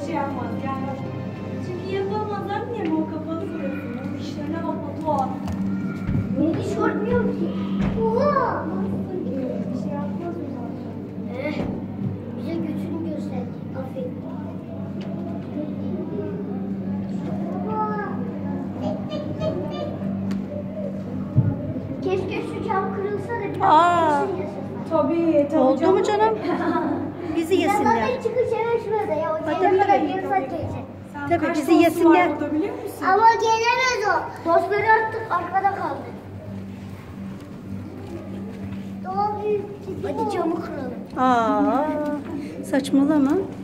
şey yapmaz yani. Çünkü yapamaz annem o kapalı burası. Onun işlerine bak Batuhan. Beni sormuyor ki. Oha! Bir şey yapmaz o zaten. Bize götünü gösterdi. Aferin. Keşke şu cam kırılsa da biraz yesin yasın. Tabii Oldu mu canım? Bizi Ya yesinler. zaten çıkış hemen şurada ya. O Tabii, gelene kadar tabii. yarım saat geçecek. Tabii Kaç bizi tostu var yesinler. burada biliyor musun? Ama gelemez o. Tostları attık arkada kaldı. Hadi camı kıralım. Aa, saçmalama.